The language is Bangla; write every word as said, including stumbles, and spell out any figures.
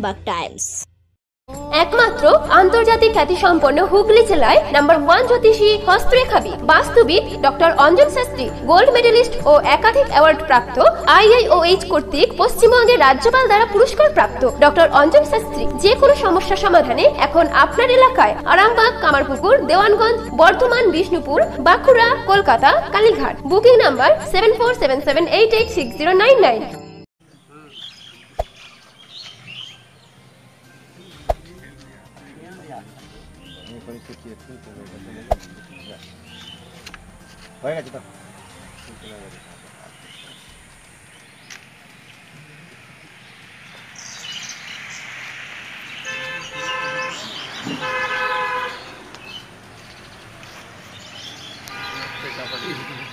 আরামবাগ টাইলস। একমাত্র আন্তর্জাতিক খ্যাতিসম্পন্ন হুগলি জেলায় নাম্বার ওয়ান জ্যোতিষী হস্তরেখাবিদ বাস্তুবিদ doctor Anjan Shastri, gold medalist ও একাধিক অ্যাওয়ার্ড প্রাপ্ত, আই আই ও এইচ কর্তৃক পশ্চিমবঙ্গের রাজ্যপাল দ্বারা পুরস্কার প্রাপ্ত ডক্টর অঞ্জন শাস্ত্রী যে কোনো সমস্যা সমাধানে এখন আপনার এলাকায় Arambagh, Kamarpukur, Dewanganj, Bardhaman, Bishnupur, Bankura, Kolkata, Kalighat. Booking number seven four seven seven eight eight six zero nine nine. হয়ে গেছে তো Thank you.